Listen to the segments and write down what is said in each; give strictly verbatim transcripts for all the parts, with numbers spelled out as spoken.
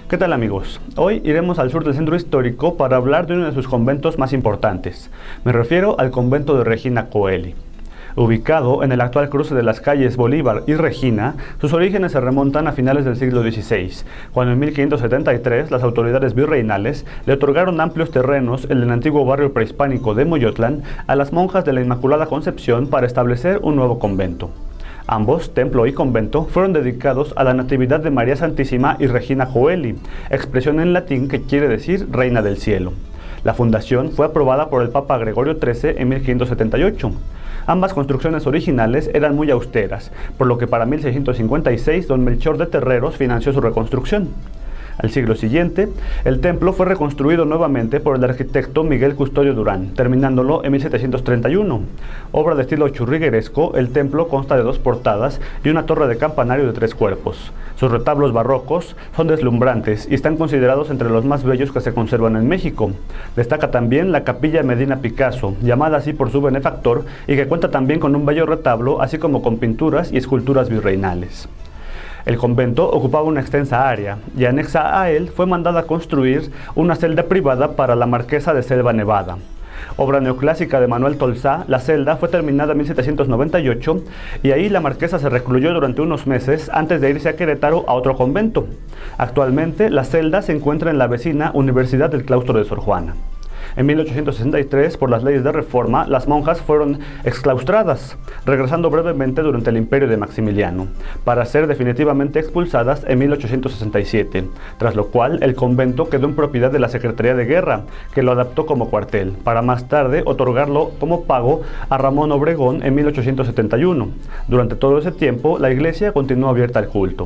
¿Qué tal amigos? Hoy iremos al sur del centro histórico para hablar de uno de sus conventos más importantes. Me refiero al convento de Regina Coeli. Ubicado en el actual cruce de las calles Bolívar y Regina, sus orígenes se remontan a finales del siglo dieciséis, cuando en mil quinientos setenta y tres las autoridades virreinales le otorgaron amplios terrenos en el antiguo barrio prehispánico de Moyotlán a las monjas de la Inmaculada Concepción para establecer un nuevo convento. Ambos, templo y convento, fueron dedicados a la Natividad de María Santísima y Regina Coeli, expresión en latín que quiere decir Reina del Cielo. La fundación fue aprobada por el Papa Gregorio trece en mil quinientos setenta y ocho. Ambas construcciones originales eran muy austeras, por lo que para mil seiscientos cincuenta y seis don Melchor de Terreros financió su reconstrucción. Al siglo siguiente, el templo fue reconstruido nuevamente por el arquitecto Miguel Custodio Durán, terminándolo en mil setecientos treinta y uno. Obra de estilo churrigueresco, el templo consta de dos portadas y una torre de campanario de tres cuerpos. Sus retablos barrocos son deslumbrantes y están considerados entre los más bellos que se conservan en México. Destaca también la capilla Medina Picasso, llamada así por su benefactor, y que cuenta también con un bello retablo, así como con pinturas y esculturas virreinales. El convento ocupaba una extensa área y anexa a él fue mandada a construir una celda privada para la marquesa de Selva Nevada. Obra neoclásica de Manuel Tolsá, la celda fue terminada en mil setecientos noventa y ocho y ahí la marquesa se recluyó durante unos meses antes de irse a Querétaro a otro convento. Actualmente la celda se encuentra en la vecina Universidad del Claustro de Sor Juana. En mil ochocientos sesenta y tres, por las leyes de reforma, las monjas fueron exclaustradas, regresando brevemente durante el imperio de Maximiliano, para ser definitivamente expulsadas en mil ochocientos sesenta y siete, tras lo cual el convento quedó en propiedad de la Secretaría de Guerra, que lo adaptó como cuartel, para más tarde otorgarlo como pago a Ramón Obregón en mil ochocientos setenta y uno. Durante todo ese tiempo, la iglesia continuó abierta al culto.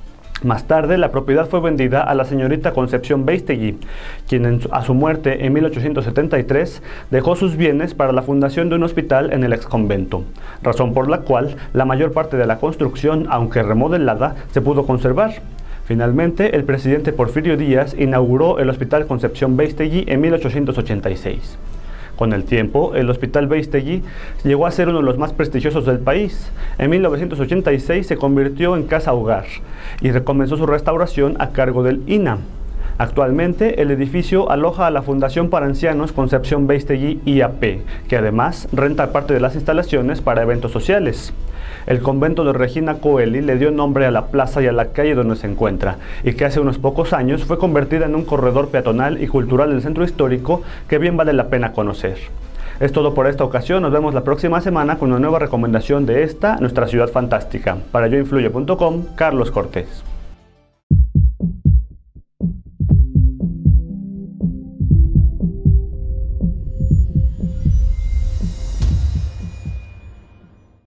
Más tarde, la propiedad fue vendida a la señorita Concepción Beistegui, quien en su, a su muerte en mil ochocientos setenta y tres dejó sus bienes para la fundación de un hospital en el exconvento, razón por la cual la mayor parte de la construcción, aunque remodelada, se pudo conservar. Finalmente, el presidente Porfirio Díaz inauguró el Hospital Concepción Beistegui en mil ochocientos ochenta y seis. Con el tiempo, el Hospital Beistegui llegó a ser uno de los más prestigiosos del país. En mil novecientos ochenta y seis se convirtió en casa hogar y recomenzó su restauración a cargo del I N A. Actualmente, el edificio aloja a la Fundación para Ancianos Concepción Beistegui I A P, que además renta parte de las instalaciones para eventos sociales. El convento de Regina Coeli le dio nombre a la plaza y a la calle donde se encuentra, y que hace unos pocos años fue convertida en un corredor peatonal y cultural del centro histórico que bien vale la pena conocer. Es todo por esta ocasión, nos vemos la próxima semana con una nueva recomendación de esta, nuestra ciudad fantástica. Para yo influye punto com, Carlos Cortés.